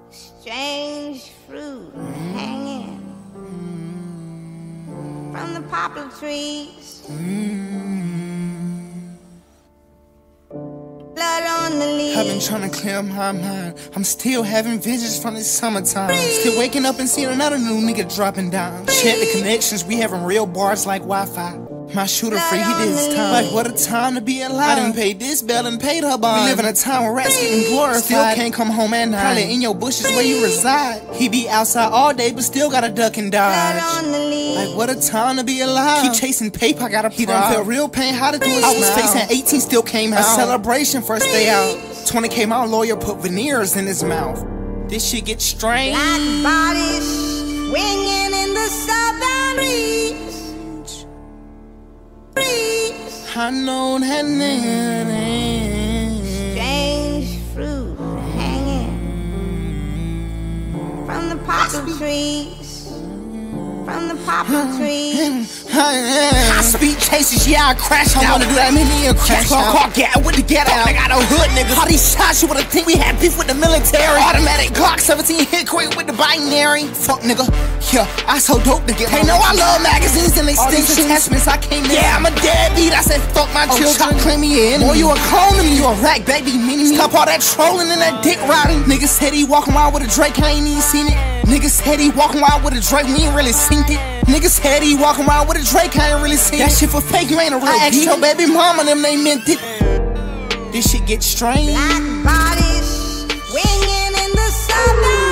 Strange fruit hanging from the poplar trees. Blood on the leaves. I've been trying to clear my mind. I'm still having visions from this summertime. Still waking up and seeing another new nigga dropping down. Check the connections, we having real bars like Wi-Fi. My shooter free, he did his time. Like, what a time to be alive. I done paid this bill and paid her bond. We live in a time where rats getting glorified. Still can't come home at night. Probably in your bushes where you reside. He be outside all day, but still gotta duck and dodge. Like, what a time to be alive. Keep chasing paper, I got a He done felt real pain, how to do it. I was facing 18, still came out. A celebration first day out. 20K, my lawyer put veneers in his mouth. This shit gets strange. Black bodies swinging in the southern breeze. I know that name. Strange fruit hanging from the poplar trees. From the poplar trees. High speed chases, yeah, I crash out. I wanna do that many crash out. Car get with the get out. I got a hood, nigga. All these shots, you would think we had beef with the military. Automatic Glock 17 hit quick with the binary. Fuck, nigga. Yeah, I so dope to get. Hey, no, I love magazines and extensions. Attachments, I came in. Yeah, I'm a deadbeat. I said fuck my children. Claim me in. Boy, you a clone of me. You a rack, baby. Mini me. Stop all that trolling and that dick riding. Niggas said he walking around with a Drake. I ain't even seen it. Niggas said he walking around with a Drake. We ain't really seen it. Niggas said he walking around with a Drake. I ain't really seen that shit for fake. You ain't a real. I asked your baby mama, them they meant it. This shit get strange. Black bodies swinging in the southern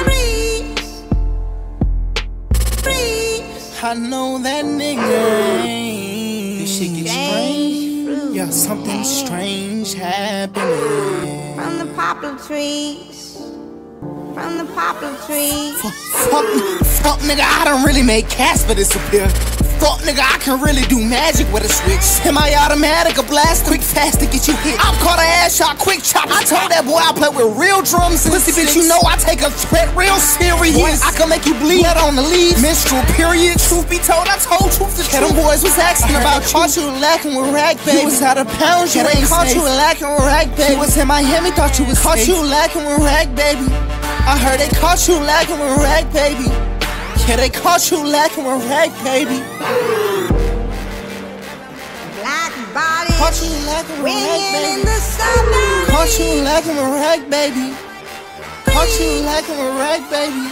breeze. I know that nigga. This shit get strange. Yeah, something strange happening. From the poplar trees. From the poplar trees. Fuck, nigga, I done really made Casper disappear. Fuck, nigga, I can really do magic with a switch. Semi-automatic, a blast, quick, fast to get you hit. I'm caught a ass shot, quick chop. I told that boy I play with real drums. Pussy bitch, you know I take a threat real serious. I can make you bleed out on the leaves. Menstrual period. Truth be told, I told truth to truth. Them boys was asking about caught you lacking with rag, baby. You was out of pounds, you ain't caught you lacking with rag, baby. You was in Miami, thought you was caught you lacking with rag, baby. I heard they caught you lacking with rag, baby. Yeah, they caught you lacking with rag, baby. Black bodies caught you lacking with rag, baby. In the southern caught you lacking with rag, baby. Caught you lacking with rag, baby.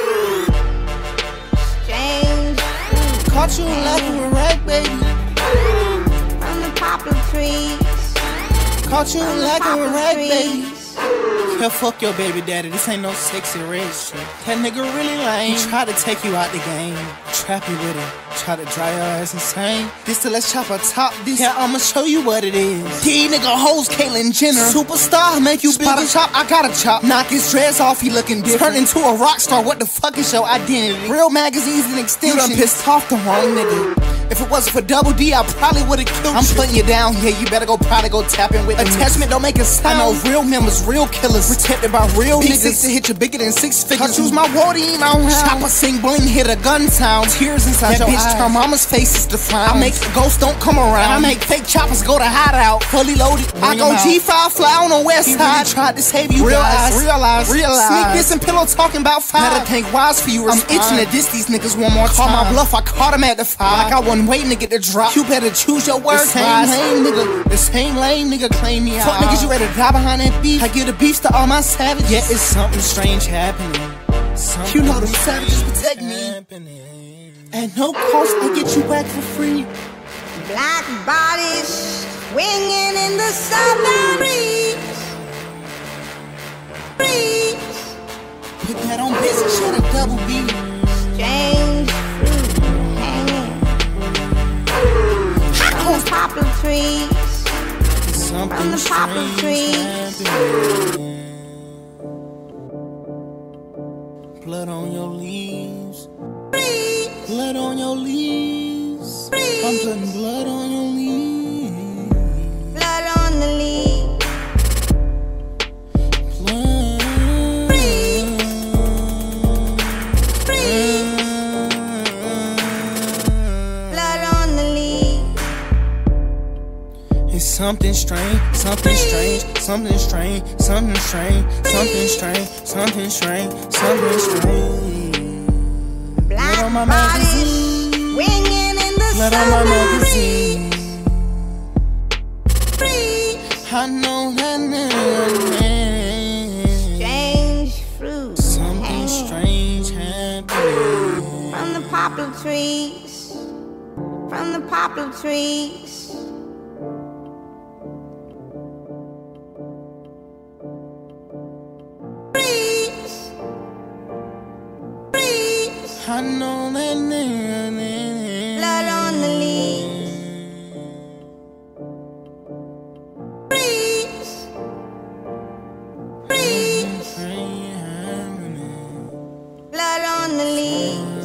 Strange. Caught you lacking with rag, baby. From the poplar trees. Caught you lacking with rag, baby. Yeah, fuck your baby daddy, this ain't no sexy red shit. That nigga really lame. He tried to take you out the game, trap you with it, try to drive your ass insane. This till let's chop a top this. Yeah, I'ma show you what it is. These nigga hoes Caitlyn Jenner. Superstar, make you spot a chop, I got a chop. Knock his dress off, he looking different. Turn into a rock star, what the fuck is your identity? Real magazines and extensions. You done pissed off the wrong nigga. If it wasn't for Double D, I probably would've killed you. I'm putting you down, yeah, you better probably go tapping with attachment, don't make it sound. I know real members, real killers, protected by real niggas. To hit you bigger than 6 figures. Choose my wardy, my round. Chopper sing bling, hit a gun sound. Tears inside that your bitch eyes. Turn mama's face is defined. I make ghosts don't come around. I make fake choppers go to hideout. Fully loaded, I go G5 fly on the west side. Really tried to save you realize. Sneak this and pillow talking about 5. Better think wise for you. I'm itching to diss these niggas one more time. Call my bluff, I caught him at the 5. Like I wasn't waiting to get the drop. You better choose your words. The same lame nigga claim me out. Fuck niggas, you ready to die behind that beef? I give the beefs to all my savages. Yeah, it's something strange happening. You know them savages protect me. At no cost, I get you back for free. Black bodies swinging in the southern breeze. Put that on business, shut a double B. Strange fruit hanging from the poplar trees. From the poplar trees. Blood on your leaves. Blood on your leaves. I'm putting blood on your leaves. Blood on the leaves. Blood on the leaves. It's something strange, something strange, something strange, something strange, something strange, something strange, something strange. Black on my bodies swinging in the Blood on my magazine. free. I know that Strange fruit something strange happened from the poplar trees, from the poplar trees. Breeze, breeze, I know that blood on the leaves. Breeze, breeze, blood on the leaves.